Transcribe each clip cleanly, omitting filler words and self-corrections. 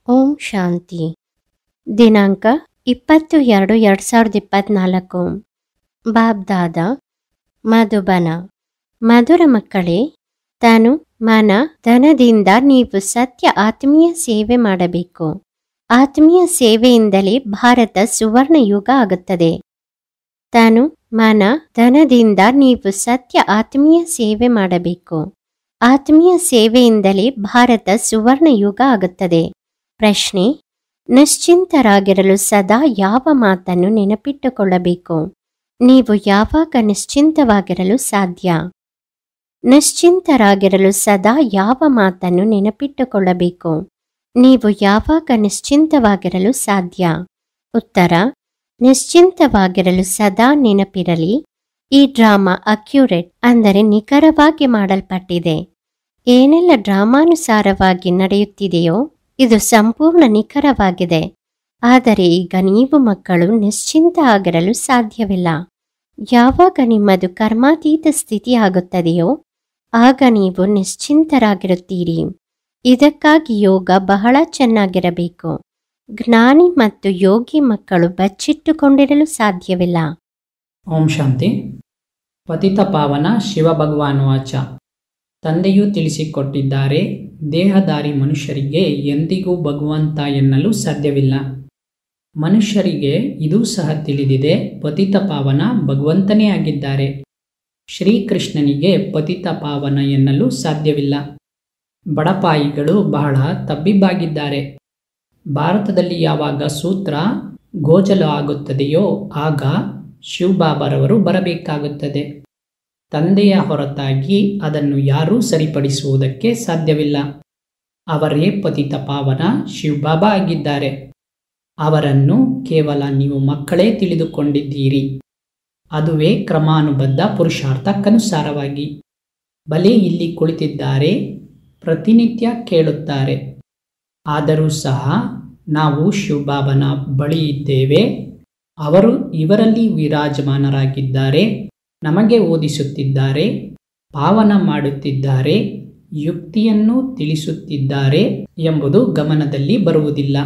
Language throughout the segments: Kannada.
ಓಂ ಶಾಂತಿ. ದಿನಾಂಕ 20-2-2024. ಬಾಬ್ದಾದ ಮಧುಬನ. ಮಧುರ ಮಕ್ಕಳೇ, ತನು ಮನ ಧನದಿಂದ ನೀವು ಸತ್ಯ ಆತ್ಮೀಯ ಸೇವೆ ಮಾಡಬೇಕು. ಆತ್ಮೀಯ ಸೇವೆಯಿಂದಲೇ ಭಾರತ ಸುವರ್ಣ ಯುಗ ಆಗುತ್ತದೆ. ತನು ಮನ ಧನದಿಂದ ನೀವು ಸತ್ಯ ಆತ್ಮೀಯ ಸೇವೆ ಮಾಡಬೇಕು. ಆತ್ಮೀಯ ಸೇವೆಯಿಂದಲೇ ಭಾರತ ಸುವರ್ಣ ಯುಗ ಆಗುತ್ತದೆ. ಪ್ರಶ್ನೆ: ನಿಶ್ಚಿಂತರಾಗಿರಲು ಸದಾ ಯಾವ ಮಾತನ್ನು ನೆನಪಿಟ್ಟುಕೊಳ್ಳಬೇಕು? ನೀವು ಯಾವಾಗ ನಿಶ್ಚಿಂತವಾಗಿರಲು ಸಾಧ್ಯ? ನಿಶ್ಚಿಂತರಾಗಿರಲು ಸದಾ ಯಾವ ಮಾತನ್ನು ನೆನಪಿಟ್ಟುಕೊಳ್ಳಬೇಕು? ನೀವು ಯಾವಾಗ ನಿಶ್ಚಿಂತವಾಗಿರಲು ಸಾಧ್ಯ? ಉತ್ತರ: ನಿಶ್ಚಿಂತವಾಗಿರಲು ಸದಾ ನೆನಪಿರಲಿ. ಈ ಡ್ರಾಮಾ ಅಕ್ಯುರೇಟ್ ಅಂದರೆ ನಿಖರವಾಗಿ ಮಾಡಲ್ಪಟ್ಟಿದೆ. ಏನೆಲ್ಲ ಡ್ರಾಮಾನುಸಾರವಾಗಿ ನಡೆಯುತ್ತಿದೆಯೋ ಇದು ಸಂಪೂರ್ಣ ನಿಖರವಾಗಿದೆ. ಆದರೆ ಈಗ ನೀವು ಮಕ್ಕಳು ನಿಶ್ಚಿಂತ ಆಗಿರಲು ಸಾಧ್ಯವಿಲ್ಲ. ಯಾವಾಗ ನಿಮ್ಮದು ಕರ್ಮಾತೀತ ಸ್ಥಿತಿ ಆಗುತ್ತದೆಯೋ ಆಗ ನೀವು ನಿಶ್ಚಿಂತರಾಗಿರುತ್ತೀರಿ. ಇದಕ್ಕಾಗಿ ಯೋಗ ಬಹಳ ಚೆನ್ನಾಗಿರಬೇಕು. ಜ್ಞಾನಿ ಮತ್ತು ಯೋಗಿ ಮಕ್ಕಳು ಬಚ್ಚಿಟ್ಟುಕೊಂಡಿರಲು ಸಾಧ್ಯವಿಲ್ಲ. ಓಂ ಶಾಂತಿ. ಪತಿತ ಪಾವನ ಶಿವ ಭಗವಾನ್ ವಾಚ. ತಂದೆಯು ತಿಳಿಸಿಕೊಟ್ಟಿದ್ದಾರೆ, ದೇಹಧಾರಿ ಮನುಷ್ಯರಿಗೆ ಎಂದಿಗೂ ಭಗವಂತ ಎನ್ನಲು ಸಾಧ್ಯವಿಲ್ಲ. ಮನುಷ್ಯರಿಗೆ ಇದೂ ಸಹ ತಿಳಿದಿದೆ, ಪತಿತ ಪಾವನ ಭಗವಂತನೇ ಆಗಿದ್ದಾರೆ. ಶ್ರೀಕೃಷ್ಣನಿಗೆ ಪತಿತ ಪಾವನ ಎನ್ನಲು ಸಾಧ್ಯವಿಲ್ಲ. ಬಡಪಾಯಿಗಳು ಬಹಳ ತಬ್ಬಿಬ್ಬಾಗಿದ್ದಾರೆ. ಭಾರತದಲ್ಲಿ ಯಾವಾಗ ಸೂತ್ರ ಗೋಜಲು ಆಗುತ್ತದೆಯೋ ಆಗ ಶಿವಬಾಬಾರವರು ಬರಬೇಕಾಗುತ್ತದೆ. ತಂದೆಯ ಹೊರತಾಗಿ ಅದನ್ನು ಯಾರೂ ಸರಿಪಡಿಸುವುದಕ್ಕೆ ಸಾಧ್ಯವಿಲ್ಲ. ಅವರೇ ಪತಿತ ಪಾವನ ಶಿವಬಾಬಾ ಆಗಿದ್ದಾರೆ. ಅವರನ್ನು ಕೇವಲ ನೀವು ಮಕ್ಕಳೇ ತಿಳಿದುಕೊಂಡಿದ್ದೀರಿ. ಅದುವೇ ಕ್ರಮಾನುಬದ್ಧ ಪುರುಷಾರ್ಥಕ್ಕನುಸಾರವಾಗಿ. ಬಲೆ ಇಲ್ಲಿ ಕುಳಿತಿದ್ದಾರೆ, ಪ್ರತಿನಿತ್ಯ ಕೇಳುತ್ತಾರೆ. ಆದರೂ ಸಹ ನಾವು ಶಿವಬಾಬನ ಬಳಿ ಇದ್ದೇವೆ. ಅವರು ಇವರಲ್ಲಿ ವಿರಾಜಮಾನರಾಗಿದ್ದಾರೆ, ನಮಗೆ ಓದಿಸುತ್ತಿದ್ದಾರೆ, ಪಾವನ ಮಾಡುತ್ತಿದ್ದಾರೆ, ಯುಕ್ತಿಯನ್ನು ತಿಳಿಸುತ್ತಿದ್ದಾರೆ ಎಂಬುದು ಗಮನದಲ್ಲಿ ಬರುವುದಿಲ್ಲ.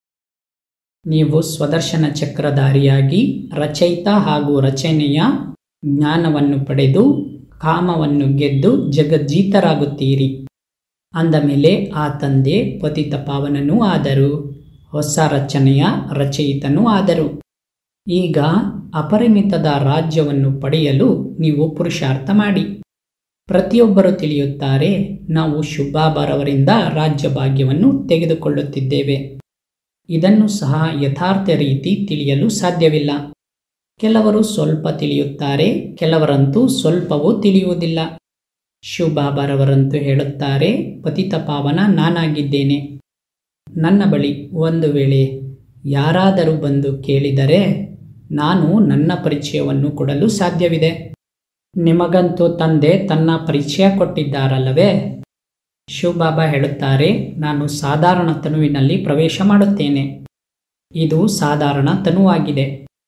ನೀವು ಸ್ವದರ್ಶನ ಚಕ್ರಧಾರಿಯಾಗಿ ರಚಯಿತ ಹಾಗೂ ರಚನೆಯ ಜ್ಞಾನವನ್ನು ಪಡೆದು ಕಾಮವನ್ನು ಗೆದ್ದು ಜಗಜ್ಜೀತರಾಗುತ್ತೀರಿ. ಅಂದ ಮೇಲೆ ಆ ತಂದೆ ಪತಿತ ಪಾವನನೂ ಆದರು, ಹೊಸ ರಚನೆಯ ರಚಯಿತನೂ ಆದರು. ಈಗ ಅಪರಿಮಿತದ ರಾಜ್ಯವನ್ನು ಪಡೆಯಲು ನೀವು ಪುರುಷಾರ್ಥ ಮಾಡಿ. ಪ್ರತಿಯೊಬ್ಬರು ತಿಳಿಯುತ್ತಾರೆ, ನಾವು ಶಿವಬಾಬಾರವರಿಂದ ರಾಜ್ಯ ಭಾಗ್ಯವನ್ನು ತೆಗೆದುಕೊಳ್ಳುತ್ತಿದ್ದೇವೆ. ಇದನ್ನು ಸಹ ಯಥಾರ್ಥ ರೀತಿ ತಿಳಿಯಲು ಸಾಧ್ಯವಿಲ್ಲ. ಕೆಲವರು ಸ್ವಲ್ಪ ತಿಳಿಯುತ್ತಾರೆ, ಕೆಲವರಂತೂ ಸ್ವಲ್ಪವೂ ತಿಳಿಯುವುದಿಲ್ಲ. ಶಿವಬಾಬಾರವರಂತೂ ಹೇಳುತ್ತಾರೆ, ಪತಿತ ಪಾವನ ನಾನಾಗಿದ್ದೇನೆ. ನನ್ನ ಬಳಿ ಒಂದು ವೇಳೆ ಯಾರಾದರೂ ಬಂದು ಕೇಳಿದರೆ ನಾನು ನನ್ನ ಪರಿಚಯವನ್ನು ಕೊಡಲು ಸಾಧ್ಯವಿದೆ. ನಿಮಗಂತೂ ತಂದೆ ತನ್ನ ಪರಿಚಯ ಕೊಟ್ಟಿದ್ದಾರಲ್ಲವೇ? ಶಿವಬಾಬಾ ಹೇಳುತ್ತಾರೆ, ನಾನು ಸಾಧಾರಣ ತನುವಿನಲ್ಲಿ ಪ್ರವೇಶ ಮಾಡುತ್ತೇನೆ. ಇದು ಸಾಧಾರಣ ತನುವಾಗಿದೆ.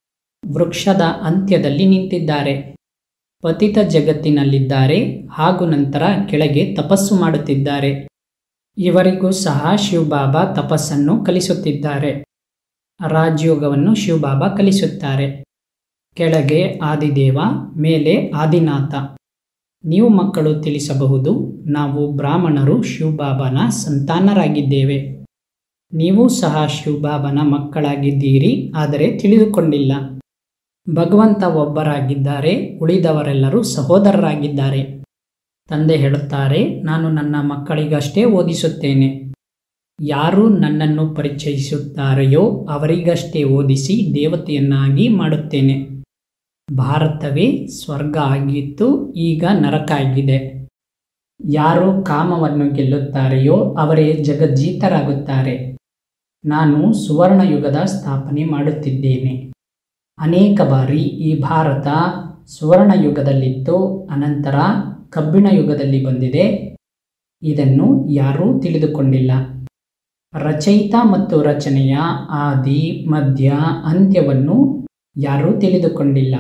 ವೃಕ್ಷದ ಅಂತ್ಯದಲ್ಲಿ ನಿಂತಿದ್ದಾರೆ. ಪತಿತ ಜಗತ್ತಿನಲ್ಲಿದ್ದಾರೆ ಹಾಗೂ ನಂತರ ಕೆಳಗೆ ತಪಸ್ಸು ಮಾಡುತ್ತಿದ್ದಾರೆ. ಇವರಿಗೂ ಸಹ ಶಿವಬಾಬಾ ತಪಸ್ಸನ್ನು ಕಲಿಸುತ್ತಿದ್ದಾರೆ. ರಾಜಯೋಗವನ್ನು ಶಿವಬಾಬಾ ಕಲಿಸುತ್ತಾರೆ. ಕೆಳಗೆ ಆದಿದೇವ, ಮೇಲೆ ಆದಿನಾಥ. ನೀವು ಮಕ್ಕಳು ತಿಳಿಸಬಹುದು, ನಾವು ಬ್ರಾಹ್ಮಣರು ಶಿವಬಾಬಾನ ಸಂತಾನರಾಗಿದ್ದೇವೆ. ನೀವು ಸಹ ಶಿವಬಾಬಾನ ಮಕ್ಕಳಾಗಿದ್ದೀರಿ, ಆದರೆ ತಿಳಿದುಕೊಂಡಿಲ್ಲ. ಭಗವಂತ ಒಬ್ಬರಾಗಿದ್ದಾರೆ, ಉಳಿದವರೆಲ್ಲರೂ ಸಹೋದರರಾಗಿದ್ದಾರೆ. ತಂದೆ ಹೇಳುತ್ತಾರೆ, ನಾನು ನನ್ನ ಮಕ್ಕಳಿಗಷ್ಟೇ ಓದಿಸುತ್ತೇನೆ. ಯಾರು ನನ್ನನ್ನು ಪರಿಚಯಿಸುತ್ತಾರೆಯೋ ಅವರಿಗಷ್ಟೇ ಓದಿಸಿ ದೇವತೆಯನ್ನಾಗಿ ಮಾಡುತ್ತೇನೆ. ಭಾರತವೇ ಸ್ವರ್ಗ ಆಗಿತ್ತು, ಈಗ ನರಕ ಆಗಿದೆ. ಯಾರು ಕಾಮವನ್ನು ಗೆಲ್ಲುತ್ತಾರೆಯೋ ಅವರೇ ಜಗಜ್ಜೀತರಾಗುತ್ತಾರೆ. ನಾನು ಸುವರ್ಣ ಯುಗದ ಸ್ಥಾಪನೆ ಮಾಡುತ್ತಿದ್ದೇನೆ. ಅನೇಕ ಬಾರಿ ಈ ಭಾರತ ಸುವರ್ಣ ಯುಗದಲ್ಲಿತ್ತು, ಅನಂತರ ಕಬ್ಬಿಣ ಯುಗದಲ್ಲಿ ಬಂದಿದೆ. ಇದನ್ನು ಯಾರೂ ತಿಳಿದುಕೊಂಡಿಲ್ಲ. ರಚಯಿತ ಮತ್ತು ರಚನೆಯ ಆದಿ ಮಧ್ಯ ಅಂತ್ಯವನ್ನು ಯಾರೂ ತಿಳಿದುಕೊಂಡಿಲ್ಲ.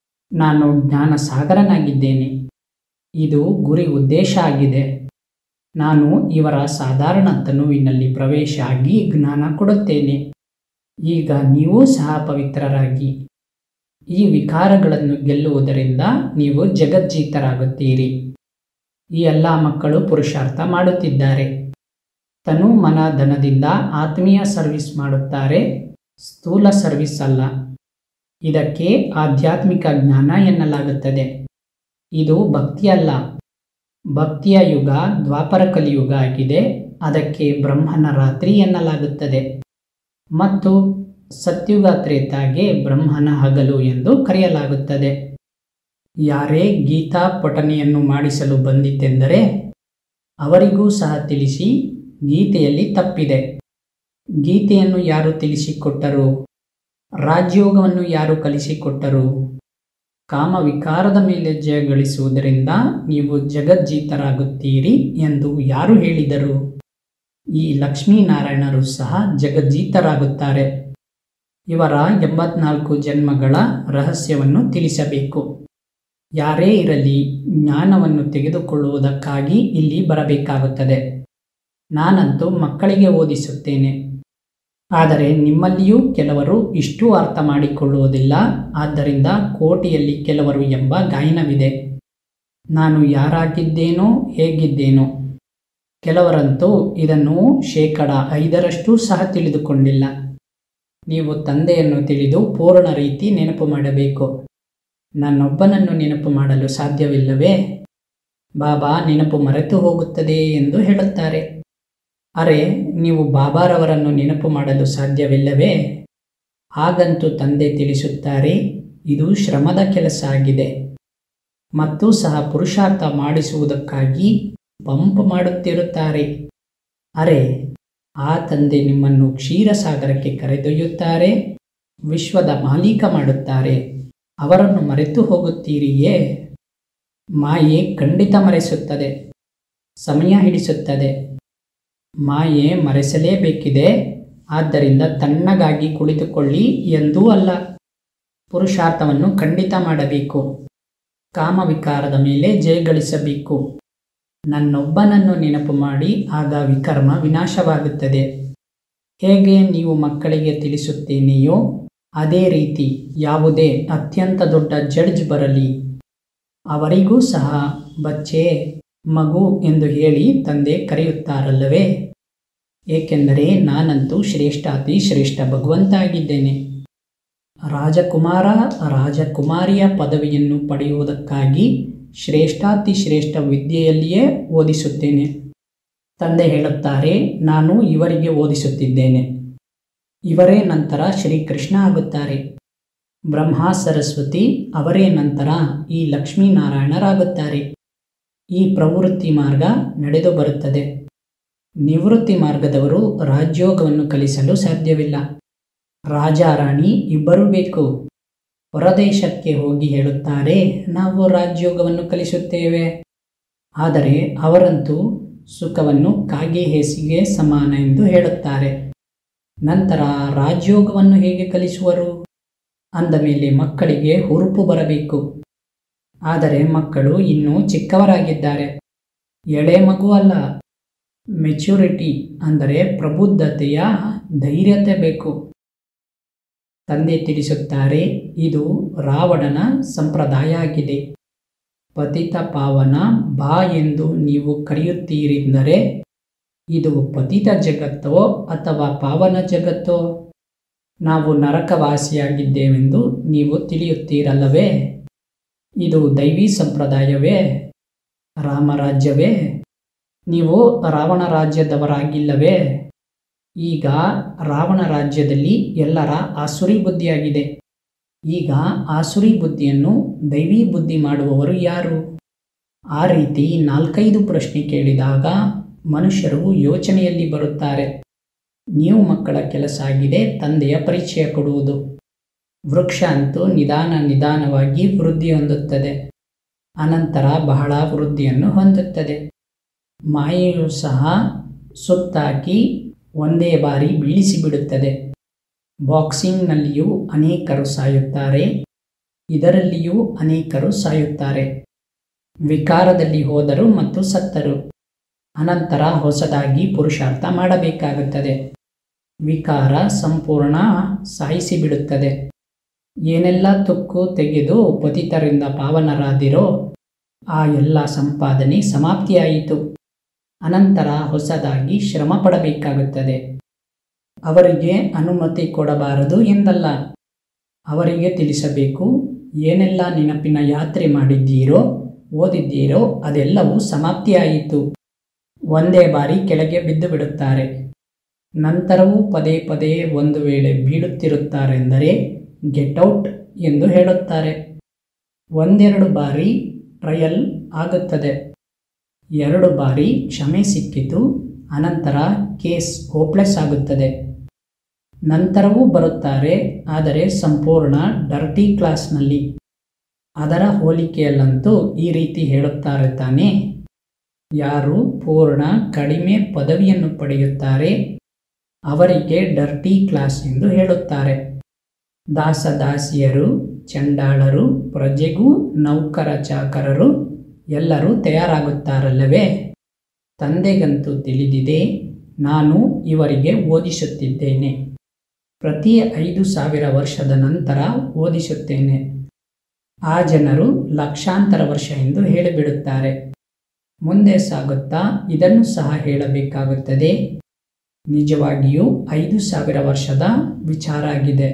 ನಾನು ಜ್ಞಾನ ಸಾಗರನಾಗಿದ್ದೇನೆ. ಇದು ಗುರಿ ಉದ್ದೇಶ ಆಗಿದೆ. ನಾನು ಇವರ ಸಾಧಾರಣ ತನುವಿನಲ್ಲಿ ಪ್ರವೇಶ ಆಗಿ ಜ್ಞಾನ ಕೊಡುತ್ತೇನೆ. ಈಗ ನೀವು ಸಹ ಪವಿತ್ರರಾಗಿ. ಈ ವಿಕಾರಗಳನ್ನು ಗೆಲ್ಲುವುದರಿಂದ ನೀವು ಜಗಜ್ಜೀತರಾಗುತ್ತೀರಿ. ಈ ಎಲ್ಲ ಮಕ್ಕಳು ಪುರುಷಾರ್ಥ ಮಾಡುತ್ತಿದ್ದಾರೆ. ತನು ಮನ ಧನದಿಂದ ಆತ್ಮೀಯ ಸರ್ವಿಸ್ ಮಾಡುತ್ತಾರೆ, ಸ್ಥೂಲ ಸರ್ವಿಸ್ ಅಲ್ಲ. ಇದಕ್ಕೆ ಆಧ್ಯಾತ್ಮಿಕ ಜ್ಞಾನ ಎನ್ನಲಾಗುತ್ತದೆ. ಇದು ಭಕ್ತಿಯಲ್ಲ. ಭಕ್ತಿಯ ಯುಗ ದ್ವಾಪರ ಕಲಿಯುಗ ಆಗಿದೆ. ಅದಕ್ಕೆ ಬ್ರಹ್ಮನ ರಾತ್ರಿ ಎನ್ನಲಾಗುತ್ತದೆ ಮತ್ತು ಸತ್ಯುಗ ತ್ರೇತಾಗೆ ಬ್ರಹ್ಮನ ಹಗಲು ಎಂದು ಕರೆಯಲಾಗುತ್ತದೆ. ಯಾರೇ ಗೀತಾ ಪಠನೆಯನ್ನು ಮಾಡಿಸಲು ಬಂದಿತೆಂದರೆ ಅವರಿಗೂ ಸಹ ತಿಳಿಸಿ, ಗೀತೆಯಲ್ಲಿ ತಪ್ಪಿದೆ. ಗೀತೆಯನ್ನು ಯಾರು ತಿಳಿಸಿಕೊಟ್ಟರು? ರಾಜಯೋಗವನ್ನು ಯಾರು ಕಲಿಸಿಕೊಟ್ಟರು? ಕಾಮ ವಿಕಾರದ ಮೇಲೆ ಜಯ ಗಳಿಸುವುದರಿಂದ ನೀವು ಜಗಜ್ಜೀತರಾಗುತ್ತೀರಿ ಎಂದು ಯಾರು ಹೇಳಿದರು? ಈ ಲಕ್ಷ್ಮೀನಾರಾಯಣರು ಸಹ ಜಗಜ್ಜೀತರಾಗುತ್ತಾರೆ. ಇವರ 84 ಜನ್ಮಗಳ ರಹಸ್ಯವನ್ನು ತಿಳಿಸಬೇಕು. ಯಾರೇ ಇರಲಿ ಜ್ಞಾನವನ್ನು ತೆಗೆದುಕೊಳ್ಳುವುದಕ್ಕಾಗಿ ಇಲ್ಲಿ ಬರಬೇಕಾಗುತ್ತದೆ. ನಾನಂತೂ ಮಕ್ಕಳಿಗೆ ಓದಿಸುತ್ತೇನೆ. ಆದರೆ ನಿಮ್ಮಲ್ಲಿಯೂ ಕೆಲವರು ಇಷ್ಟು ಅರ್ಥ ಮಾಡಿಕೊಳ್ಳುವುದಿಲ್ಲ. ಆದ್ದರಿಂದ ಕೋಟಿಯಲ್ಲಿ ಕೆಲವರು ಎಂಬ ಗಾಯನವಿದೆ. ನಾನು ಯಾರಾಗಿದ್ದೇನೋ ಹೇಗಿದ್ದೇನೋ. ಕೆಲವರಂತೂ ಇದನ್ನು 5% ಸಹ ತಿಳಿದುಕೊಂಡಿಲ್ಲ. ನೀವು ತಂದೆಯನ್ನು ತಿಳಿದು ಪೂರ್ಣ ರೀತಿ ನೆನಪು ಮಾಡಬೇಕು. ನನ್ನೊಬ್ಬನನ್ನು ನೆನಪು ಮಾಡಲು ಸಾಧ್ಯವಿಲ್ಲವೇ? ಬಾಬಾ ನೆನಪು ಮರೆತು ಹೋಗುತ್ತದೆ ಎಂದು ಹೇಳುತ್ತಾರೆ. ಅರೆ, ನೀವು ಬಾಬಾರವರನ್ನು ನೆನಪು ಮಾಡಲು ಸಾಧ್ಯವಿಲ್ಲವೇ? ಹಾಗಂತೂ ತಂದೆ ತಿಳಿಸುತ್ತಾರೆ, ಇದು ಶ್ರಮದ ಕೆಲಸ ಆಗಿದೆ ಮತ್ತು ಸಹ ಪುರುಷಾರ್ಥ ಮಾಡಿಸುವುದಕ್ಕಾಗಿ ಪಂಪ್ ಮಾಡುತ್ತಿರುತ್ತಾರೆ. ಅರೆ, ಆ ತಂದೆ ನಿಮ್ಮನ್ನು ಕ್ಷೀರಸಾಗರಕ್ಕೆ ಕರೆದೊಯ್ಯುತ್ತಾರೆ, ವಿಶ್ವದ ಮಾಲೀಕ ಮಾಡುತ್ತಾರೆ. ಅವರನ್ನು ಮರೆತು ಹೋಗುತ್ತೀರಿಯೇ? ಮಾಯೆ ಖಂಡಿತ ಮರೆಸುತ್ತದೆ, ಸಮಯ ಹಿಡಿಸುತ್ತದೆ. ಮಾಯೆ ಮರೆಸಲೇಬೇಕಿದೆ. ಆದ್ದರಿಂದ ತಣ್ಣಗಾಗಿ ಕುಳಿತುಕೊಳ್ಳಿ ಎಂದೂ ಅಲ್ಲ. ಪುರುಷಾರ್ಥವನ್ನು ಖಂಡಿತ ಮಾಡಬೇಕು. ಕಾಮವಿಕಾರದ ಮೇಲೆ ಜಯಗಳಿಸಬೇಕು. ನನ್ನೊಬ್ಬನನ್ನು ನೆನಪು ಮಾಡಿ, ಆಗ ವಿಕರ್ಮ ವಿನಾಶವಾಗುತ್ತದೆ. ಹೇಗೆ ನೀವು ಮಕ್ಕಳಿಗೆ ತಿಳಿಸುತ್ತೇನೆಯೋ ಅದೇ ರೀತಿ ಯಾವುದೇ ಅತ್ಯಂತ ದೊಡ್ಡ ಜಡ್ಜ್ ಬರಲಿ, ಅವರಿಗೂ ಸಹ ಬಚ್ಚೆ, ಮಗು ಎಂದು ಹೇಳಿ ತಂದೆ ಕರೆಯುತ್ತಾರಲ್ಲವೇ? ಏಕೆಂದರೆ ನಾನಂತೂ ಶ್ರೇಷ್ಠಾತಿ ಶ್ರೇಷ್ಠ ಭಗವಂತ ಆಗಿದ್ದೇನೆ. ರಾಜಕುಮಾರ ರಾಜಕುಮಾರಿಯ ಪದವಿಯನ್ನು ಪಡೆಯುವುದಕ್ಕಾಗಿ ಶ್ರೇಷ್ಠಾತಿ ಶ್ರೇಷ್ಠ ವಿದ್ಯೆಯಲ್ಲಿಯೇ ಓದಿಸುತ್ತೇನೆ. ತಂದೆ ಹೇಳುತ್ತಾರೆ, ನಾನು ಇವರಿಗೆ ಓದಿಸುತ್ತಿದ್ದೇನೆ. ಇವರೇ ನಂತರ ಶ್ರೀಕೃಷ್ಣ ಆಗುತ್ತಾರೆ. ಬ್ರಹ್ಮ ಸರಸ್ವತಿ ಅವರೇ ನಂತರ ಈ ಲಕ್ಷ್ಮೀನಾರಾಯಣರಾಗುತ್ತಾರೆ. ಈ ಪ್ರವೃತ್ತಿ ಮಾರ್ಗ ನಡೆದು ಬರುತ್ತದೆ. ನಿವೃತ್ತಿ ಮಾರ್ಗದವರು ರಾಜಯೋಗವನ್ನು ಕಲಿಸಲು ಸಾಧ್ಯವಿಲ್ಲ. ರಾಜ ರಾಣಿ ಇಬ್ಬರೂ ಬೇಕು. ಹೊರದೇಶಕ್ಕೆ ಹೋಗಿ ಹೇಳುತ್ತಾರೆ, ನಾವು ರಾಜಯೋಗವನ್ನು ಕಲಿಸುತ್ತೇವೆ. ಆದರೆ ಅವರಂತೂ ಸುಖವನ್ನು ಕಾಗೆ ಹೇಸಿಗೆ ಸಮಾನ ಎಂದು ಹೇಳುತ್ತಾರೆ. ನಂತರ ರಾಜಯೋಗವನ್ನು ಹೇಗೆ ಕಲಿಸುವರು? ಅಂದ ಮೇಲೆ ಮಕ್ಕಳಿಗೆ ಹುರುಪು ಬರಬೇಕು. ಆದರೆ ಮಕ್ಕಳು ಇನ್ನೂ ಚಿಕ್ಕವರಾಗಿದ್ದಾರೆ. ಎಳೆ ಮಗು ಅಲ್ಲ. ಮೆಚ್ಯೂರಿಟಿ ಅಂದರೆ ಪ್ರಬುದ್ಧತೆಯ ಧೈರ್ಯತೆ ಬೇಕು. ತಂದೆ ತಿಳಿಸುತ್ತಾರೆ, ಇದು ರಾವಣನ ಸಂಪ್ರದಾಯ ಆಗಿದೆ. ಪತಿತ ಪಾವನ ಬಾ ಎಂದು ನೀವು ಕರೆಯುತ್ತೀರೆಂದರೆ ಇದು ಪತಿತ ಜಗತ್ತೋ ಅಥವಾ ಪಾವನ ಜಗತ್ತೋ? ನಾವು ನರಕವಾಸಿಯಾಗಿದ್ದೇವೆಂದು ನೀವು ತಿಳಿಯುತ್ತೀರಲ್ಲವೇ? ಇದು ದೈವಿ ಸಂಪ್ರದಾಯವೇ? ರಾಮರಾಜ್ಯವೇ? ನೀವು ರಾವಣ ರಾಜ್ಯದವರಾಗಿಲ್ಲವೇ? ಈಗ ರಾವಣ ರಾಜ್ಯದಲ್ಲಿ ಎಲ್ಲರ ಆಸುರಿ ಬುದ್ಧಿಯಾಗಿದೆ. ಈಗ ಆಸುರಿ ಬುದ್ಧಿಯನ್ನು ದೈವಿ ಬುದ್ಧಿ ಮಾಡುವವರು ಯಾರು? ಆ ರೀತಿ 4-5 ಪ್ರಶ್ನೆ ಕೇಳಿದಾಗ ಮನುಷ್ಯರು ಯೋಚನೆಯಲ್ಲಿ ಬರುತ್ತಾರೆ. ನೀವು ಮಕ್ಕಳ ಕೆಲಸ ಆಗಿದೆ ತಂದೆಯ ಪರಿಚಯ ಕೊಡುವುದು. ವೃಕ್ಷ ಅಂತೂ ನಿಧಾನವಾಗಿ ವೃದ್ಧಿ ಹೊಂದುತ್ತದೆ. ಅನಂತರ ಬಹಳ ವೃದ್ಧಿಯನ್ನು ಹೊಂದುತ್ತದೆ. ಮಾಯೆಯು ಸಹ ಸುತ್ತಾಕಿ ಒಂದೇ ಬಾರಿ ಬೀಳಿಸಿಬಿಡುತ್ತದೆ. ಬಾಕ್ಸಿಂಗ್ನಲ್ಲಿಯೂ ಅನೇಕರು ಸಾಯುತ್ತಾರೆ. ಇದರಲ್ಲಿಯೂ ಅನೇಕರು ಸಾಯುತ್ತಾರೆ. ವಿಕಾರದಲ್ಲಿ ಹೋದರು ಮತ್ತು ಸತ್ತರು. ಅನಂತರ ಹೊಸದಾಗಿ ಪುರುಷಾರ್ಥ ಮಾಡಬೇಕಾಗುತ್ತದೆ. ವಿಕಾರ ಸಂಪೂರ್ಣ ಸಾಯಿಸಿಬಿಡುತ್ತದೆ. ಏನೆಲ್ಲ ತುಕ್ಕು ತೆಗೆದು ಪತಿತರಿಂದ ಪಾವನರಾದಿರೋ ಆ ಎಲ್ಲ ಸಂಪಾದನೆ ಸಮಾಪ್ತಿಯಾಯಿತು. ಅನಂತರ ಹೊಸದಾಗಿ ಶ್ರಮ ಪಡಬೇಕಾಗುತ್ತದೆ. ಅವರಿಗೆ ಅನುಮತಿ ಕೊಡಬಾರದು ಎಂದಲ್ಲ, ಅವರಿಗೆ ತಿಳಿಸಬೇಕು. ಏನೆಲ್ಲ ನೆನಪಿನ ಯಾತ್ರೆ ಮಾಡಿದ್ದೀರೋ ಓದಿದ್ದೀರೋ ಅದೆಲ್ಲವೂ ಸಮಾಪ್ತಿಯಾಯಿತು. ಒಂದೇ ಬಾರಿ ಕೆಳಗೆ ಬಿದ್ದು ಬಿಡುತ್ತಾರೆ. ನಂತರವೂ ಪದೇ ಪದೇ ಒಂದು ವೇಳೆ ಬೀಳುತ್ತಿರುತ್ತಾರೆಂದರೆ ಗೆಟ್ಔಟ್ ಎಂದು ಹೇಳುತ್ತಾರೆ. ಒಂದೆರಡು ಬಾರಿ ಟ್ರಯಲ್ ಆಗುತ್ತದೆ. 2 ಬಾರಿ ಕ್ಷಮೆ ಸಿಕ್ಕಿತು. ಅನಂತರ ಕೇಸ್ ಹೋಪ್ಲೆಸ್ ಆಗುತ್ತದೆ. ನಂತರವೂ ಬರುತ್ತಾರೆ, ಆದರೆ ಸಂಪೂರ್ಣ ಡರ್ಟಿ ಕ್ಲಾಸ್ನಲ್ಲಿ. ಅದರ ಹೋಲಿಕೆಯಲ್ಲಂತೂ ಈ ರೀತಿ ಹೇಳುತ್ತಾರೆ ತಾನೇ, ಯಾರು ಪೂರ್ಣ ಕಡಿಮೆ ಪದವಿಯನ್ನು ಪಡೆಯುತ್ತಾರೆ ಅವರಿಗೆ ಡರ್ಟಿ ಕ್ಲಾಸ್ ಎಂದು ಹೇಳುತ್ತಾರೆ. ದಾಸದಾಸಿಯರು, ಚಂಡಾಳರು, ಪ್ರಜೆಗೂ ನೌಕರ ಚಾಕರರು ಎಲ್ಲರೂ ತಯಾರಾಗುತ್ತಾರಲ್ಲವೇ? ತಂದೆಗಂತೂ ತಿಳಿದಿದೆ, ನಾನು ಇವರಿಗೆ ಓದಿಸುತ್ತಿದ್ದೇನೆ. ಪ್ರತಿ 5,000 ವರ್ಷದ ನಂತರ ಓದಿಸುತ್ತೇನೆ. ಆ ಜನರು ಲಕ್ಷಾಂತರ ವರ್ಷ ಎಂದು ಹೇಳಿಬಿಡುತ್ತಾರೆ. ಮುಂದೆ ಸಾಗುತ್ತಾ ಇದನ್ನು ಸಹ ಹೇಳಬೇಕಾಗುತ್ತದೆ. ನಿಜವಾಗಿಯೂ 5,000 ವರ್ಷದ ವಿಚಾರ ಆಗಿದೆ.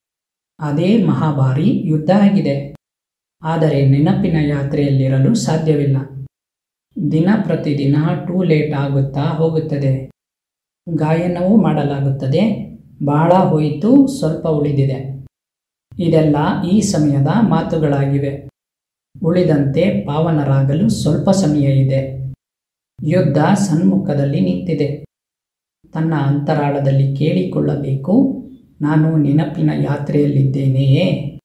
ಅದೇ ಮಹಾಭಾರಿ ಯುದ್ಧ ಆಗಿದೆ. ಆದರೆ ನೆನಪಿನ ಯಾತ್ರೆಯಲ್ಲಿರಲು ಸಾಧ್ಯವಿಲ್ಲ. ದಿನ ಪ್ರತಿದಿನ ಟೂ ಲೇಟ್ ಆಗುತ್ತಾ ಹೋಗುತ್ತದೆ. ಗಾಯನವೂ ಮಾಡಲಾಗುತ್ತದೆ. ಬಹಳ ಹೋಯಿತು, ಸ್ವಲ್ಪ ಉಳಿದಿದೆ. ಇದೆಲ್ಲ ಈ ಸಮಯದ ಮಾತುಗಳಾಗಿವೆ. ಉಳಿದಂತೆ ಪಾವನರಾಗಲು ಸ್ವಲ್ಪ ಸಮಯ ಇದೆ. ಯುದ್ಧ ಸನ್ಮುಖದಲ್ಲಿ ನಿಂತಿದೆ. ತನ್ನ ಅಂತರಾಳದಲ್ಲಿ ಕೇಳಿಕೊಳ್ಳಬೇಕು, ನಾನು ನೆನಪಿನ ಯಾತ್ರೆಯಲ್ಲಿದ್ದೇನೆಯೇ?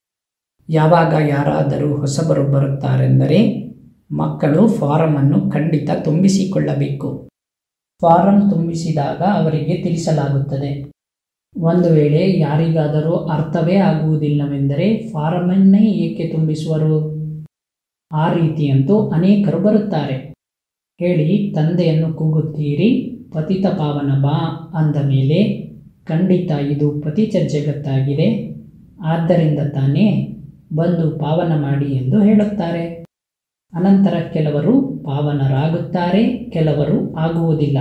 ಯಾವಾಗ ಯಾರಾದರೂ ಹೊಸಬರು ಬರುತ್ತಾರೆಂದರೆ ಮಕ್ಕಳು ಫಾರಮನ್ನು ಖಂಡಿತ ತುಂಬಿಸಿಕೊಳ್ಳಬೇಕು. ಫಾರಂ ತುಂಬಿಸಿದಾಗ ಅವರಿಗೆ ತಿಳಿಸಲಾಗುತ್ತದೆ. ಒಂದು ವೇಳೆ ಯಾರಿಗಾದರೂ ಅರ್ಥವೇ ಆಗುವುದಿಲ್ಲವೆಂದರೆ ಫಾರಮನ್ನೇ ಏಕೆ ತುಂಬಿಸುವರು? ಆ ರೀತಿಯಂತೂ ಅನೇಕರು ಬರುತ್ತಾರೆ. ಹೇಳಿ ತಂದೆಯನ್ನು ಕೂಗುತ್ತೀರಿ, ಪತಿತ ಪಾವನ ಬಾ ಅಂದ ಮೇಲೆ ಖಂಡಿತ ಇದು ಪತಿತ ಜಗತ್ತಾಗಿದೆ, ಆದ್ದರಿಂದ ತಾನೇ ಬಂದು ಪಾವನ ಮಾಡಿ ಎಂದು ಹೇಳುತ್ತಾರೆ. ಅನಂತರ ಕೆಲವರು ಪಾವನರಾಗುತ್ತಾರೆ, ಕೆಲವರು ಆಗುವುದಿಲ್ಲ.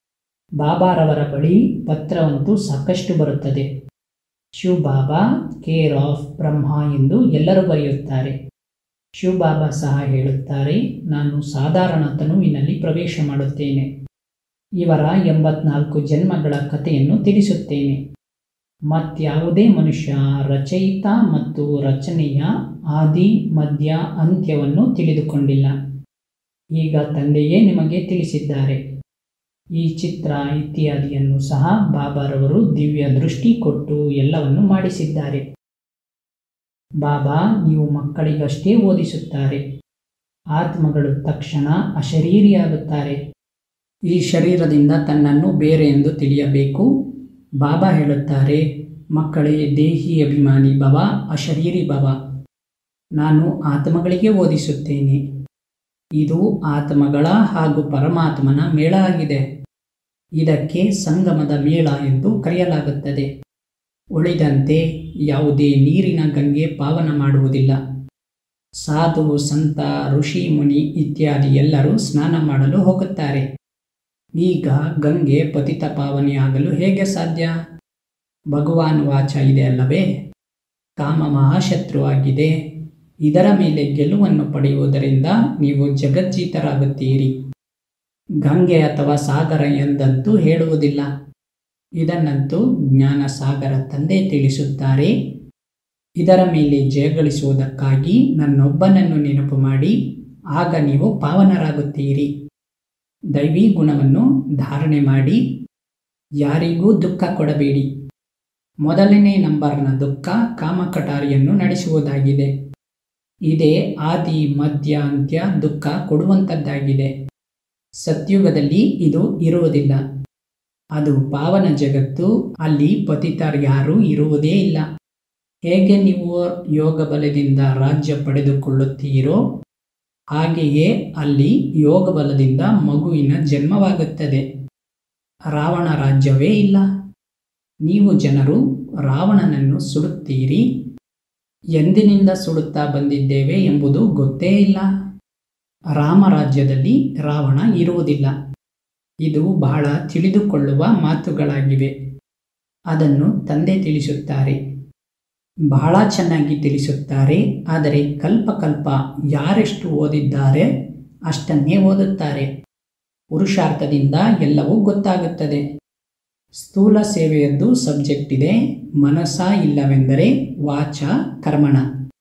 ಬಾಬಾರವರ ಬಳಿ ಪತ್ರವಂತೂ ಸಾಕಷ್ಟು ಬರುತ್ತದೆ. ಶಿವಬಾಬಾ ಕೇರ್ ಆಫ್ ಬ್ರಹ್ಮ ಎಂದು ಎಲ್ಲರೂ ಬರೆಯುತ್ತಾರೆ. ಶಿವಬಾಬಾ ಸಹ ಹೇಳುತ್ತಾರೆ, ನಾನು ಸಾಧಾರಣ ತನುವಿನಲ್ಲಿ ಪ್ರವೇಶ ಮಾಡುತ್ತೇನೆ. ಇವರ 84 ಜನ್ಮಗಳ ಕಥೆಯನ್ನು ತಿಳಿಸುತ್ತೇನೆ. ಮತ್ಯಾವುದೇ ಮನುಷ್ಯ ರಚಯಿತ ಮತ್ತು ರಚನೆಯ ಆದಿ ಮಧ್ಯ ಅಂತ್ಯವನ್ನು ತಿಳಿದುಕೊಂಡಿಲ್ಲ. ಈಗ ತಂದೆಯೇ ನಿಮಗೆ ತಿಳಿಸಿದ್ದಾರೆ. ಈ ಚಿತ್ರ ಇತ್ಯಾದಿಯನ್ನು ಸಹ ಬಾಬಾರವರು ದಿವ್ಯ ದೃಷ್ಟಿ ಕೊಟ್ಟು ಎಲ್ಲವನ್ನು ಮಾಡಿಸಿದ್ದಾರೆ. ಬಾಬಾ ನೀವು ಮಕ್ಕಳಿಗಷ್ಟೇ ಓದಿಸುತ್ತಾರೆ. ಆತ್ಮಗಳು ತಕ್ಷಣ ಅಶರೀರಿಯಾಗುತ್ತಾರೆ. ಈ ಶರೀರದಿಂದ ತನ್ನನ್ನು ಬೇರೆ ಎಂದು ತಿಳಿಯಬೇಕು. ಬಾಬಾ ಹೇಳುತ್ತಾರೆ, ಮಕ್ಕಳೇ ದೇಹಿ ಅಭಿಮಾನಿ ಭವ, ಅಶರೀರಿ ಭವ. ನಾನು ಆತ್ಮಗಳಿಗೆ ಓದಿಸುತ್ತೇನೆ. ಇದು ಆತ್ಮಗಳ ಹಾಗೂ ಪರಮಾತ್ಮನ ಮೇಳ ಆಗಿದೆ. ಇದಕ್ಕೆ ಸಂಗಮದ ಮೇಳ ಎಂದು ಕರೆಯಲಾಗುತ್ತದೆ. ಉಳಿದಂತೆ ಯಾವುದೇ ನೀರಿನ ಗಂಗೆ ಪಾವನ ಮಾಡುವುದಿಲ್ಲ. ಸಾಧು, ಸಂತ, ಋಷಿ, ಮುನಿ ಇತ್ಯಾದಿ ಎಲ್ಲರೂ ಸ್ನಾನ ಮಾಡಲು ಹೋಗುತ್ತಾರೆ. ಈಗ ಗಂಗೆ ಪತಿತ ಪಾವನೆಯಾಗಲು ಹೇಗೆ ಸಾಧ್ಯ? ಭಗವಾನ್ ವಾಚ ಇದೆ ಅಲ್ಲವೇ? ಕಾಮ ಮಹಾಶತ್ರುವಾಗಿದೆ. ಇದರ ಮೇಲೆ ಗೆಲುವನ್ನು ಪಡೆಯುವುದರಿಂದ ನೀವು ಜಗಜ್ಜೀತರಾಗುತ್ತೀರಿ. ಗಂಗೆ ಅಥವಾ ಸಾಗರ ಎಂದಂತೂ ಹೇಳುವುದಿಲ್ಲ. ಇದನ್ನಂತೂ ಜ್ಞಾನ ಸಾಗರ ತಂದೆ ತಿಳಿಸುತ್ತಾರೆ. ಇದರ ಮೇಲೆ ಜಯಗಳಿಸುವುದಕ್ಕಾಗಿ ನನ್ನೊಬ್ಬನನ್ನು ನೆನಪು ಮಾಡಿ, ಆಗ ನೀವು ಪಾವನರಾಗುತ್ತೀರಿ. ದೈವಿ ಗುಣವನ್ನು ಧಾರಣೆ ಮಾಡಿ. ಯಾರಿಗೂ ದುಃಖ ಕೊಡಬೇಡಿ. ಮೊದಲನೇ ನಂಬರ್ನ ದುಃಖ ಕಾಮಕಟಾರಿಯನ್ನು ನಡೆಸುವುದಾಗಿದೆ. ಇದೇ ಆದಿ ಮಧ್ಯ ಅಂತ್ಯ ದುಃಖ ಕೊಡುವಂಥದ್ದಾಗಿದೆ. ಸತ್ಯುಗದಲ್ಲಿ ಇದು ಇರುವುದಿಲ್ಲ. ಅದು ಪಾವನ ಜಗತ್ತು. ಅಲ್ಲಿ ಪತಿತರ್ಯಾರೂ ಇರುವುದೇ ಇಲ್ಲ. ಹೇಗೆ ನೀವು ಯೋಗ ಬಲದಿಂದ ರಾಜ್ಯ ಪಡೆದುಕೊಳ್ಳುತ್ತೀರೋ ಹಾಗೆಯೇ ಅಲ್ಲಿ ಯೋಗ ಬಲದಿಂದ ಮಗುವಿನ ಜನ್ಮವಾಗುತ್ತದೆ. ರಾವಣ ರಾಜ್ಯವೇ ಇಲ್ಲ. ನೀವು ಜನರು ರಾವಣನನ್ನು ಸುಡುತ್ತೀರಿ. ಎಂದಿನಿಂದ ಸುಡುತ್ತಾ ಬಂದಿದ್ದೇವೆ ಎಂಬುದು ಗೊತ್ತೇ ಇಲ್ಲ. ರಾಮರಾಜ್ಯದಲ್ಲಿ ರಾವಣ ಇರುವುದಿಲ್ಲ. ಇದು ಬಹಳ ತಿಳಿದುಕೊಳ್ಳುವ ಮಾತುಗಳಾಗಿವೆ. ಅದನ್ನು ತಂದೆ ತಿಳಿಸುತ್ತಾರೆ. ಬಹಳ ಚೆನ್ನಾಗಿ ತಿಳಿಸುತ್ತಾರೆ. ಆದರೆ ಕಲ್ಪ ಯಾರೆಷ್ಟು ಓದಿದ್ದಾರೆ ಅಷ್ಟನ್ನೇ ಓದುತ್ತಾರೆ. ಪುರುಷಾರ್ಥದಿಂದ ಎಲ್ಲವೂ ಗೊತ್ತಾಗುತ್ತದೆ. ಸ್ಥೂಲ ಸೇವೆಯದ್ದು ಸಬ್ಜೆಕ್ಟ್ ಇದೆ. ಮನಸ ಇಲ್ಲವೆಂದರೆ ವಾಚ ಕರ್ಮಣ.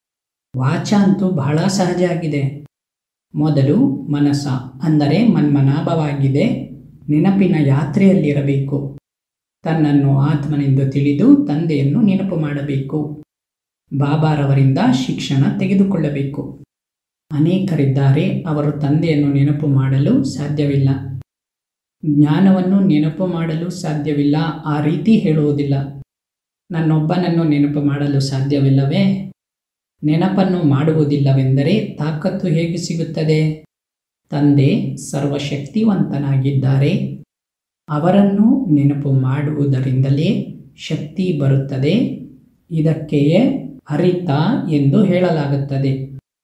ವಾಚ ಅಂತೂ ಬಹಳ ಸಹಜ ಆಗಿದೆ. ಮೊದಲು ಮನಸ ಅಂದರೆ ಮನ್ಮನಾಭವಾಗಿದೆ. ನೆನಪಿನ ಯಾತ್ರೆಯಲ್ಲಿರಬೇಕು. ತನ್ನನ್ನು ಆತ್ಮನೆಂದು ತಿಳಿದು ತಂದೆಯನ್ನು ನೆನಪು ಮಾಡಬೇಕು. ಬಾಬಾರವರಿಂದ ಶಿಕ್ಷಣ ತೆಗೆದುಕೊಳ್ಳಬೇಕು. ಅನೇಕರಿದ್ದಾರೆ, ಅವರು ತಂದೆಯನ್ನು ನೆನಪು ಮಾಡಲು ಸಾಧ್ಯವಿಲ್ಲ, ಜ್ಞಾನವನ್ನು ನೆನಪು ಮಾಡಲು ಸಾಧ್ಯವಿಲ್ಲ. ಆ ರೀತಿ ಹೇಳುವುದಿಲ್ಲ. ನನ್ನೊಬ್ಬನನ್ನು ನೆನಪು ಮಾಡಲು ಸಾಧ್ಯವಿಲ್ಲವೇ? ನೆನಪನ್ನು ಮಾಡುವುದಿಲ್ಲವೆಂದರೆ ತಾಕತ್ತು ಹೇಗೆ ಸಿಗುತ್ತದೆ? ತಂದೆ ಸರ್ವಶಕ್ತಿವಂತನಾಗಿದ್ದಾರೆ. ಅವರನ್ನು ನೆನಪು ಮಾಡುವುದರಿಂದಲೇ ಶಕ್ತಿ ಬರುತ್ತದೆ. ಇದಕ್ಕೆಯೇ ಹರಿತ ಎಂದು ಹೇಳಲಾಗುತ್ತದೆ.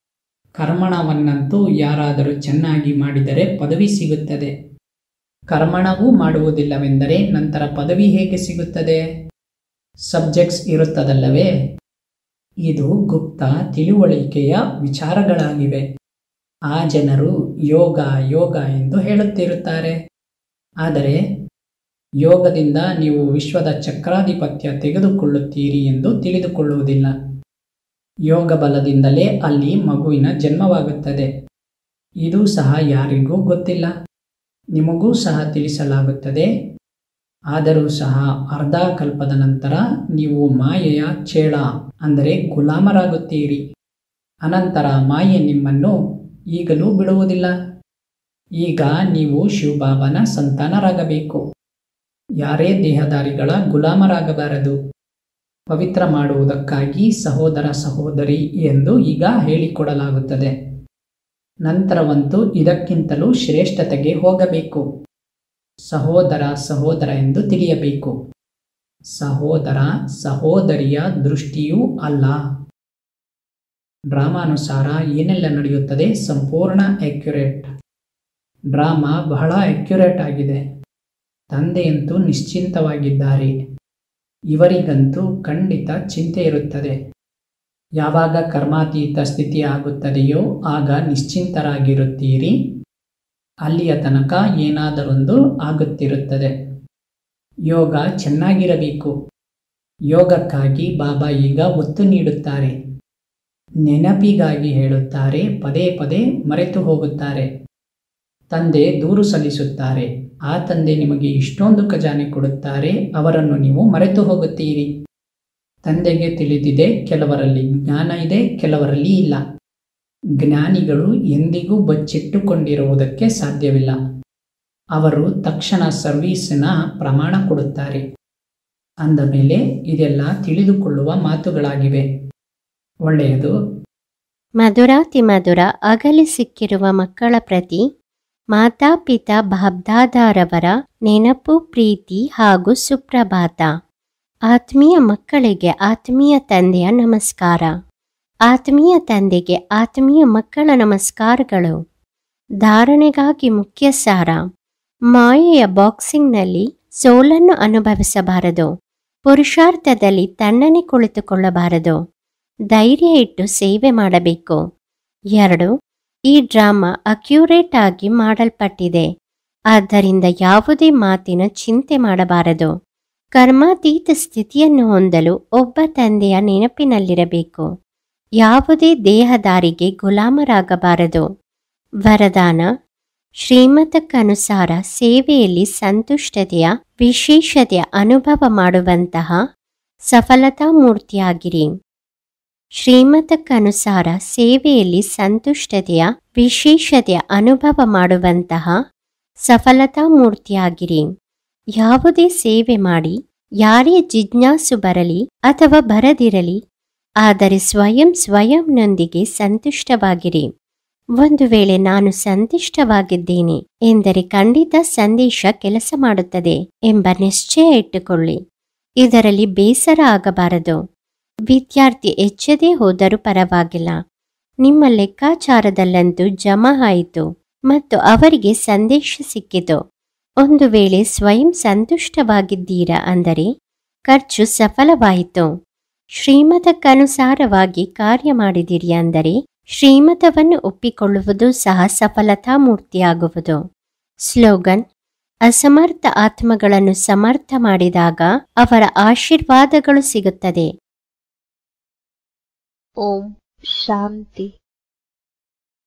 ಕರ್ಮಣವನ್ನಂತೂ ಯಾರಾದರೂ ಚೆನ್ನಾಗಿ ಮಾಡಿದರೆ ಪದವಿ ಸಿಗುತ್ತದೆ. ಕರ್ಮಣವೂ ಮಾಡುವುದಿಲ್ಲವೆಂದರೆ ನಂತರ ಪದವಿ ಹೇಗೆ ಸಿಗುತ್ತದೆ? ಸಬ್ಜೆಕ್ಟ್ಸ್ ಇರುತ್ತದಲ್ಲವೇ? ಇದು ಗುಪ್ತ ತಿಳುವಳಿಕೆಯ ವಿಚಾರಗಳಾಗಿವೆ. ಆ ಜನರು ಯೋಗ ಯೋಗ ಎಂದು ಹೇಳುತ್ತಿರುತ್ತಾರೆ. ಆದರೆ ಯೋಗದಿಂದ ನೀವು ವಿಶ್ವದ ಚಕ್ರಾಧಿಪತ್ಯ ತೆಗೆದುಕೊಳ್ಳುತ್ತೀರಿ ಎಂದು ತಿಳಿದುಕೊಳ್ಳುವುದಿಲ್ಲ. ಯೋಗ ಬಲದಿಂದಲೇ ಅಲ್ಲಿ ಮಗುವಿನ ಜನ್ಮವಾಗುತ್ತದೆ. ಇದು ಸಹ ಯಾರಿಗೂ ಗೊತ್ತಿಲ್ಲ. ನಿಮಗೂ ಸಹ ತಿಳಿಸಲಾಗುತ್ತದೆ. ಆದರೂ ಸಹ ಅರ್ಧ ಕಲ್ಪದ ನಂತರ ನೀವು ಮಾಯೆಯ ಚೇಳ ಅಂದರೆ ಗುಲಾಮರಾಗುತ್ತೀರಿ. ಅನಂತರ ಮಾಯೆ ನಿಮ್ಮನ್ನು ಈಗಲೂ ಬಿಡುವುದಿಲ್ಲ. ಈಗ ನೀವು ಶಿವಬಾಬನ ಸಂತಾನರಾಗಬೇಕು. ಯಾರೇ ದೇಹದಾರಿಗಳ ಗುಲಾಮರಾಗಬಾರದು. ಪವಿತ್ರ ಮಾಡುವುದಕ್ಕಾಗಿ ಸಹೋದರ ಸಹೋದರಿ ಎಂದು ಈಗ ಹೇಳಿಕೊಡಲಾಗುತ್ತದೆ. ನಂತರವಂತೂ ಇದಕ್ಕಿಂತಲೂ ಶ್ರೇಷ್ಠತೆಗೆ ಹೋಗಬೇಕು. ಸಹೋದರ ಸಹೋದರ ಎಂದು ತಿಳಿಯಬೇಕು. ಸಹೋದರ ಸಹೋದರಿಯ ದೃಷ್ಟಿಯೂ ಅಲ್ಲ. ಡ್ರಾಮಾನುಸಾರ ಏನೆಲ್ಲ ನಡೆಯುತ್ತದೆ ಸಂಪೂರ್ಣ ಅಕ್ಯುರೇಟ್. ಡ್ರಾಮಾ ಬಹಳ ಅಕ್ಯುರೇಟ್ ಆಗಿದೆ. ತಂದೆಯಂತೂ ನಿಶ್ಚಿಂತವಾಗಿದ್ದಾರೆ. ಇವರಿಗಂತೂ ಖಂಡಿತ ಚಿಂತೆ ಇರುತ್ತದೆ. ಯಾವಾಗ ಕರ್ಮಾತೀತ ಸ್ಥಿತಿ ಆಗುತ್ತದೆಯೋ ಆಗ ನಿಶ್ಚಿಂತರಾಗಿರುತ್ತೀರಿ. ಅಲ್ಲಿಯ ತನಕ ಏನಾದರೊಂದು ಆಗುತ್ತಿರುತ್ತದೆ. ಯೋಗ ಚೆನ್ನಾಗಿರಬೇಕು. ಯೋಗಕ್ಕಾಗಿ ಬಾಬಾ ಈಗ ಒತ್ತು ನೀಡುತ್ತಾರೆ. ನೆನಪಿಗಾಗಿ ಹೇಳುತ್ತಾರೆ. ಪದೇ ಪದೇ ಮರೆತು ಹೋಗುತ್ತಾರೆ. ತಂದೆ ದೂರು ಸಲ್ಲಿಸುತ್ತಾರೆ. ಆ ತಂದೆ ನಿಮಗೆ ಇಷ್ಟೊಂದು ಖಜಾನೆ ಕೊಡುತ್ತಾರೆ, ಅವರನ್ನು ನೀವು ಮರೆತು ಹೋಗುತ್ತೀರಿ. ತಂದೆಗೆ ತಿಳಿದಿದೆ ಕೆಲವರಲ್ಲಿ ಜ್ಞಾನ ಇದೆ, ಕೆಲವರಲ್ಲಿ ಇಲ್ಲ. ಜ್ಞಾನಿಗಳು ಎಂದಿಗೂ ಬಚ್ಚಿಟ್ಟುಕೊಂಡಿರುವುದಕ್ಕೆ ಸಾಧ್ಯವಿಲ್ಲ. ಅವರು ತಕ್ಷಣ ಸರ್ವೀಸಿನ ಪ್ರಮಾಣ ಕೊಡುತ್ತಾರೆ. ಅಂದ ಮೇಲೆ ಇದೆಲ್ಲ ತಿಳಿದುಕೊಳ್ಳುವ ಮಾತುಗಳಾಗಿವೆ. ಒಳ್ಳೆಯದು. ಮಧುರಾತಿ ಮಧುರ ಅಗಲಿ ಸಿಕ್ಕಿರುವ ಮಕ್ಕಳ ಪ್ರತಿ ಮಾತಾಪಿತಾ ಬಾಬ್ದಾದಾರವರ ನೆನಪು, ಪ್ರೀತಿ ಹಾಗೂ ಸುಪ್ರಭಾತ. ಆತ್ಮೀಯ ಮಕ್ಕಳಿಗೆ ಆತ್ಮೀಯ ತಂದೆಯ ನಮಸ್ಕಾರ. ಆತ್ಮೀಯ ತಂದೆಗೆ ಆತ್ಮೀಯ ಮಕ್ಕಳ ನಮಸ್ಕಾರಗಳು. ಧಾರಣೆಗಾಗಿ ಮುಖ್ಯ ಸಾರ: ಮಾಯೆಯ ಬಾಕ್ಸಿಂಗ್ನಲ್ಲಿ ಸೋಲನ್ನು ಅನುಭವಿಸಬಾರದು. ಪುರುಷಾರ್ಥದಲ್ಲಿ ತಣ್ಣನೆ ಕುಳಿತುಕೊಳ್ಳಬಾರದು. ಧೈರ್ಯ ಇಟ್ಟು ಸೇವೆ ಮಾಡಬೇಕು. 2. ಈ ಡ್ರಾಮಾ ಅಕ್ಯುರೇಟ್ ಆಗಿ ಮಾಡಲ್ಪಟ್ಟಿದೆ. ಆದ್ದರಿಂದ ಯಾವುದೇ ಮಾತಿನ ಚಿಂತೆ ಮಾಡಬಾರದು. ಕರ್ಮಾತೀತ ಸ್ಥಿತಿಯನ್ನು ಹೊಂದಲು ಒಬ್ಬ ತಂದೆಯ ನೆನಪಿನಲ್ಲಿರಬೇಕು. ಯಾವುದೇ ದೇಹದಾರಿಗೆ ಗುಲಾಮರಾಗಬಾರದು. ವರದಾನ: ಶ್ರೀಮತಕ್ಕನುಸಾರ ಸೇವೆಯಲ್ಲಿ ಸಂತುಷ್ಟತೆಯ ವಿಶೇಷತೆಯ ಅನುಭವ ಮಾಡುವಂತಹ ಸಫಲತಾ ಮೂರ್ತಿಯಾಗಿರಿ. ಶ್ರೀಮತಕ್ಕನುಸಾರ ಸೇವೆಯಲ್ಲಿ ಸಂತುಷ್ಟತೆಯ ವಿಶೇಷತೆಯ ಅನುಭವ ಮಾಡುವಂತಹ ಸಫಲತಾ ಮೂರ್ತಿಯಾಗಿರಿ. ಯಾವುದೇ ಸೇವೆ ಮಾಡಿ, ಯಾರೇ ಜಿಜ್ಞಾಸು ಬರಲಿ ಅಥವಾ ಬರದಿರಲಿ, ಆದರೆ ಸ್ವಯಂನೊಂದಿಗೆ ಸಂತುಷ್ಟವಾಗಿರಿ. ಒಂದು ವೇಳೆ ನಾನು ಸಂತುಷ್ಟವಾಗಿದ್ದೇನೆ ಎಂದರೆ ಖಂಡಿತ ಸಂದೇಶ ಕೆಲಸ ಮಾಡುತ್ತದೆ ಎಂಬ ನಿಶ್ಚಯ ಇಟ್ಟುಕೊಳ್ಳಿ. ಇದರಲ್ಲಿ ಬೇಸರ ಆಗಬಾರದು. ವಿದ್ಯಾರ್ಥಿ ಎಚ್ಚದೇ ಹೋದರೂ ಪರವಾಗಿಲ್ಲ, ನಿಮ್ಮ ಲೆಕ್ಕಾಚಾರದಲ್ಲಂತೂ ಜಮಾ ಆಯಿತು ಮತ್ತು ಅವರಿಗೆ ಸಂದೇಶ ಸಿಕ್ಕಿತು. ಒಂದು ವೇಳೆ ಸ್ವಯಂ ಸಂತುಷ್ಟವಾಗಿದ್ದೀರಾ ಅಂದರೆ ಖರ್ಚು ಸಫಲವಾಯಿತು. ಶ್ರೀಮತಕ್ಕನುಸಾರವಾಗಿ ಕಾರ್ಯ ಮಾಡಿದಿರಿ ಅಂದರೆ ಶ್ರೀಮತವನ್ನು ಒಪ್ಪಿಕೊಳ್ಳುವುದು ಸಹ ಸಫಲತಾ ಮೂರ್ತಿಯಾಗುವುದು. ಸ್ಲೋಗನ್: ಅಸಮರ್ಥ ಆತ್ಮಗಳನ್ನು ಸಮರ್ಥ ಮಾಡಿದಾಗ ಅವರ ಆಶೀರ್ವಾದಗಳು ಸಿಗುತ್ತದೆ. ಓಂ ಶಾಂತಿ.